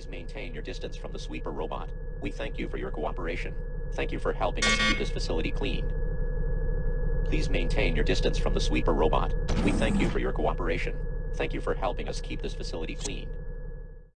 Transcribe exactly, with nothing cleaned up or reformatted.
Please maintain your distance from the sweeper robot. We thank you for your cooperation. Thank you for helping us keep this facility clean. Please maintain your distance from the sweeper robot. We thank you for your cooperation. Thank you for helping us keep this facility clean.